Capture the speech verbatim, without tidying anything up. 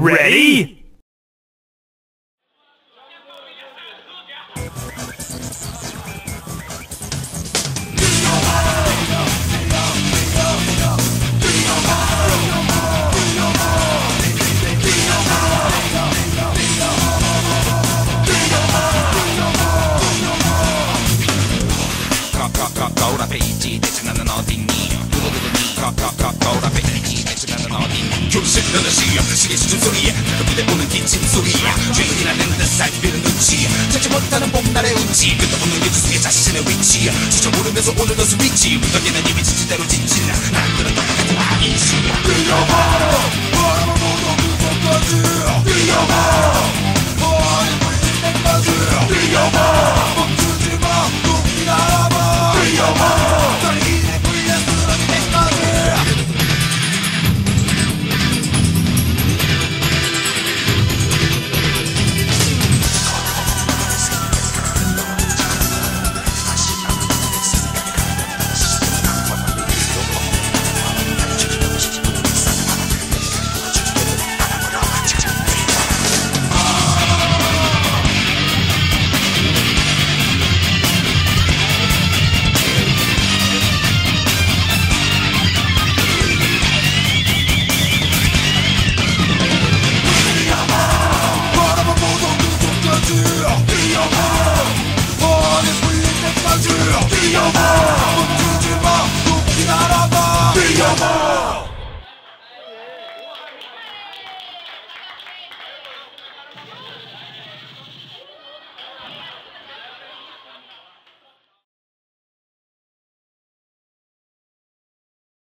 Ready? 거울 앞에 있지 대체 나는 어딨니 두두두두니 거울 앞에 있지 대체 나는 어딨니 교실 너는 시없는 시계 시중 소리에 가끔부대 보는 기침 소리야 주인이라는 듯 살피는 눈치 찾지 못하는 봄날의 운치 끝도 없는 유주수의 자신의 위치 주저 모르면서 오늘도 스위치 무더기는 이미 지치대로 지친 난